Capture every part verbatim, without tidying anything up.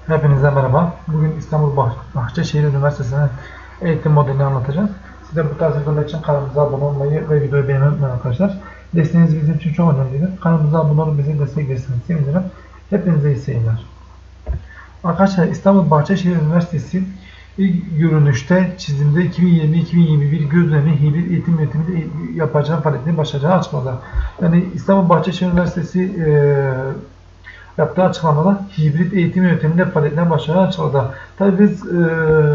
Hepinize merhaba. Bugün İstanbul bah Bahçeşehir Üniversitesi'nin eğitim modelini anlatacağız. Siz de bu tarz videolar için kanalımıza abone olmayı ve videoyu beğenmeyi unutmayın arkadaşlar. Desteğiniz bizim için çok önemlidir. Kanalımıza abone olup bizi desteklerseniz sevinirim. Hepinize iyi seyirler. Arkadaşlar İstanbul Bahçeşehir Üniversitesi ilk görünüşte çizimde iki bin yirmi iki bin yirmi bir gözlemli hibrit eğitim yönetimi yapacağı faaliyetini başlayacağı açıkladı. Yani İstanbul Bahçeşehir Üniversitesi e, yaptığı açıklamada hibrit eğitim yönteminde faaliyetine başlayan açıkladı. Tabii biz e,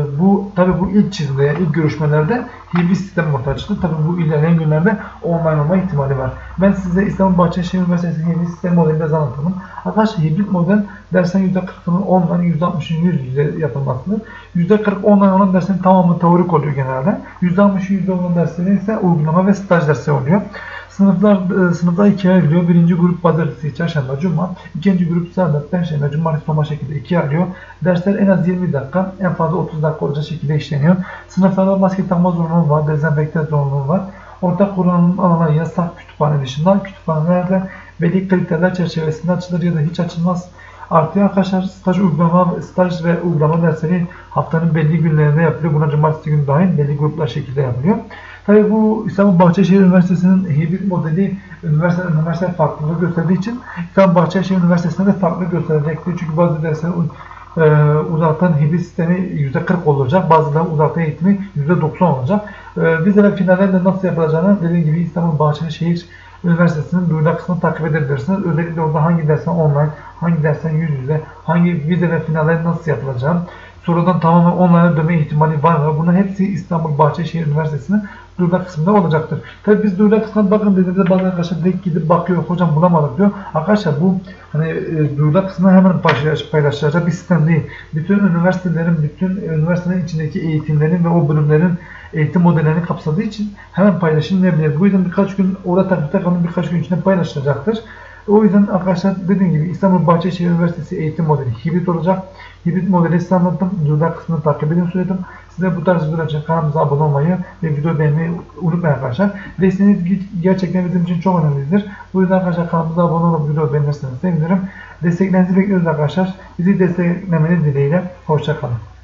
bu tabii bu ilk çizimde, yani ilk görüşmelerde hibrit sistem ortaya çıktı. Tabii bu ilerleyen günlerde online olma ihtimali var. Ben size İstanbul Bahçeşehir Üniversitesi hibrit sistem modelini biraz anlatalım. Arkadaşlar hibrit model dersen yüzde kırkının online, yüzde altmışının yüz yüze yapılmasıdır. yüzde kırk online olan derslerin tamamı teorik oluyor genelde. yüzde altmış yüzde olan derslerin ise uygulama ve staj dersi oluyor. Sınıflar, e, sınıflar ikiye ayrılıyor. Birinci grup pazartesi, çarşamba, cuma. İkinci grup salı, perşembe, cumartesi, cuma şekilde ikiye ayrılıyor. Dersler en az yirmi dakika, en fazla otuz dakika olacak şekilde işleniyor. Sınıflarda maske takma zorunluluğu var, dezenfekte zorunluluğu var. Ortak kullanım alanları yasak kütüphane dışında. Kütüphanelerde belli kriterler çerçevesinde açılır ya da hiç açılmaz. Artı arkadaşlar staj uygulama, staj ve uygulama dersleri haftanın belli günlerinde yapılıyor. Buna cumartesi günü dahil belli gruplar şekilde yapılıyor. Tabii bu İstanbul Bahçeşehir Üniversitesi'nin hibrit modeli üniversite üniversite farklılığı gösterdiği için İstanbul Bahçeşehir Üniversitesi'nde de farklı gösterecektir. Çünkü bazı derslerin e, uzaktan hibrit sistemi yüzde kırk olacak. Bazıları uzaktan eğitimi yüzde doksan olacak. E, vize ve finallerinde nasıl yapılacağını dediğim gibi İstanbul Bahçeşehir Üniversitesi'nin duyuru kısmını takip edebilirsiniz. Özellikle orada hangi dersen online, hangi dersen yüz yüze, hangi vize ve finallerin nasıl yapılacağını, sorudan tamamen online'a dönme ihtimali var mı? Bunların hepsi İstanbul Bahçeşehir Üniversitesi'nin duyurular kısmında olacaktır. Tabii biz duyurular kısmına bakın dediğimizde bazı arkadaşlar direkt gidip bakıyor, hocam bulamadık diyor. Arkadaşlar bu hani e, duyurular kısmına hemen paylaşılacak bir sistem değil. Bütün üniversitelerin, bütün üniversitenin içindeki eğitimlerin ve o bölümlerin eğitim modellerini kapsadığı için hemen paylaşılmayabilir. Bu yüzden birkaç gün orada takipte kalın, birkaç gün içinde paylaşılacaktır. O yüzden arkadaşlar dediğim gibi İstanbul Bahçeşehir Üniversitesi eğitim modeli hibrit olacak. Hibrit modeli size anlattım. Duyurular kısmını takip edin söyledim. Size bu tarz videolar için kanalımıza abone olmayı ve videoyu beğenmeyi unutmayın arkadaşlar. Desteğiniz gerçekten bizim için çok önemlidir. Bu yüzden arkadaşlar kanalımıza abone olup videoyu beğenirseniz sevinirim. Desteklerinizi bekliyoruz arkadaşlar. Bizi desteklemeniz dileğiyle. Hoşça kalın.